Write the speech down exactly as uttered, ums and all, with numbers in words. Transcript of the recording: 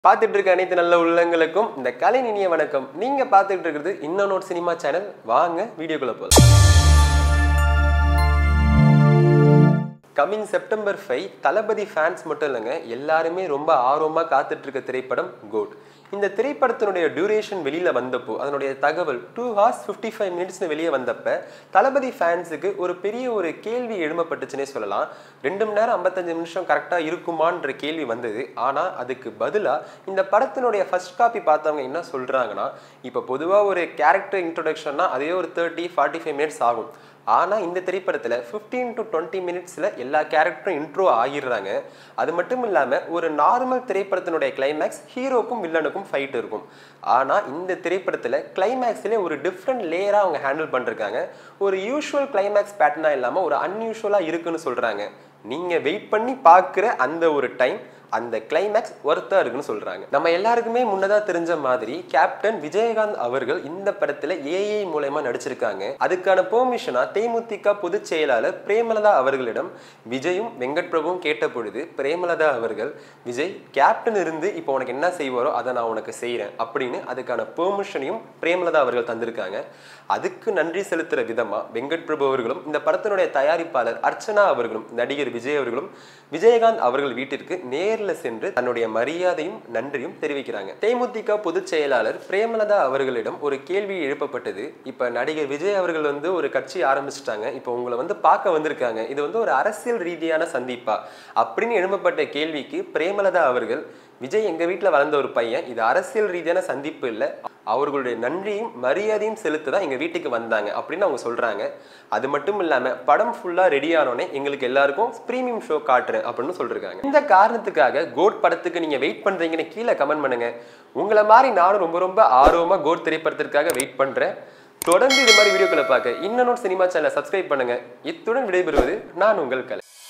பார்த்துட்டு இருக்க அனைத்து நல்ல உள்ளங்களுக்கும் இந்த கலை இனிய வணக்கம். நீங்க பார்த்துட்டு இருக்கிறது இன்னொரு சினிமா சேனல். வாங்க வீடியோக்குள்ள போலாம். Coming September five Thalapathy fans மட்டும் இல்லைங்க, எல்லாருமே ரொம்ப ஆர்வமாக காத்துட்டு இருக்க திரைப்படம் கோட். இந்த திரைப்படத்தினுடைய டியூரேஷன் வெளியில் வந்தப்போ அதனுடைய தகவல் டூ ஹார்ஸ் ஃபிஃப்டி ஃபைவ் மினிட்ஸ்னு வெளியே வந்தப்போ தளபதி ஃபேன்ஸுக்கு ஒரு பெரிய ஒரு கேள்வி எழுமப்பட்டுச்சுன்னே சொல்லலாம். ரெண்டு மணி நேரம் ஐம்பத்தஞ்சு நிமிஷம் கரெக்டாக இருக்குமான்ற கேள்வி வந்தது. ஆனால் அதுக்கு பதிலாக இந்த படத்தினுடைய ஃபர்ஸ்ட் காப்பி பார்த்தவங்க என்ன சொல்கிறாங்கன்னா, இப்போ பொதுவாக ஒரு கேரக்டர் இன்ட்ரொடக்ஷன்னா அதே ஒரு தேர்ட்டி ஃபார்ட்டி ஃபைவ் மினிட்ஸ் ஆகும். ஆனால் இந்த திரைப்படத்தில் ஃபிஃப்டீன் டு டுவெண்ட்டி மினிட்ஸில் எல்லா கேரக்டரும் இன்ட்ரோ ஆகிடுறாங்க. அது மட்டும் இல்லாமல் ஒரு நார்மல் திரைப்படத்தினுடைய கிளைமேக்ஸ் ஹீரோக்கும் வில்லனுக்கும் ஃபைட் இருக்கும். ஆனால் இந்த திரைப்படத்தில் கிளைமேக்ஸ்லேயே ஒரு டிஃப்ரெண்ட் லேயராக அவங்க ஹேண்டில் பண்ணிருக்காங்க. ஒரு யூஷுவல் கிளைமேக்ஸ் பேட்டர்னாக இல்லாமல் ஒரு அன்யூஷுவலாக இருக்குன்னு சொல்கிறாங்க. நீங்கள் வெயிட் பண்ணி பார்க்குற அந்த ஒரு டைம் அந்த கிளைமேக்ஸ் ஒர்த்தா இருக்குன்னு சொல்றாங்க. நம்ம எல்லாருக்குமே முன்னதா தெரிஞ்ச மாதிரி கேப்டன் விஜயகாந்த் அவர்கள் இந்த படத்துல ஏஐ மூலமா நடிச்சிருக்காங்க. அதுக்கான பெர்மிஷனா தேமுதிக பொதுச் செயலாளர் பிரேமலதா அவர்களிடம் விஜயும் வெங்கட் பிரபுவும் கேட்ட பொழுது பிரேமலதா அவர்கள், விஜய் கேப்டன் இருந்து இப்போ உனக்கு என்ன செய்வாரோ அதை நான் உனக்கு செய்யறேன் அப்படின்னு அதுக்கான பெர்மிஷனையும் பிரேமலதா அவர்கள் தந்திருக்காங்க. அதுக்கு நன்றி செலுத்துற விதமா வெங்கட் பிரபு அவர்களும் இந்த படத்தினுடைய தயாரிப்பாளர் அர்ச்சனா அவர்களும் நடிகர் விஜய் அவர்களும் விஜயகாந்த் அவர்கள் வீட்டிற்கு நேர்ல சென்று தன்னுடைய மரியாதையும் நன்றியும் தெரிவிக்கிறாங்க. தேமுதிக பொதுச் செயலாளர் பிரேமலதா அவர்களிடம் ஒரு கேள்வி எழுப்பப்பட்டது. இப்ப நடிகர் விஜய் அவர்கள் வந்து ஒரு கட்சி ஆரம்பிச்சுட்டாங்க, இப்போ உங்களை வந்து பார்க்க வந்திருக்காங்க, இது வந்து ஒரு அரசியல் ரீதியான சந்திப்பா அப்படின்னு எழுப்பப்பட்ட கேள்விக்கு பிரேமலதா அவர்கள், விஜய் எங்க வீட்டில் வளர்ந்த ஒரு பையன், இது அரசியல் ரீதியான சந்திப்பு இல்லை, அவர்களுடைய நன்றியும் மரியாதையும் செலுத்ததான் எங்க வீட்டுக்கு வந்தாங்க அப்படின்னு அவங்க சொல்றாங்க. அது மட்டும் இல்லாம படம் ஃபுல்லா ரெடி ஆனோடனே எங்களுக்கு எல்லாருக்கும் பிரீமியம் ஷோ காட்டுறேன் அப்படின்னு சொல்றாங்க. இந்த காரணத்துக்காக கோட் படத்துக்கு நீங்க வெயிட் பண்றீங்கன்னு கீழே கமெண்ட் பண்ணுங்க. உங்களை மாதிரி நானும் ரொம்ப ரொம்ப ஆர்வமா கோட் திரைப்படத்திற்காக வெயிட் பண்றேன். தொடர்ந்து இது மாதிரி வீடியோக்களை பார்க்க இன்னொரு சினிமா சேனலை சப்ஸ்கிரைப் பண்ணுங்க. இத்துடன் விடைபெறுவது நான் உங்கள் கலை.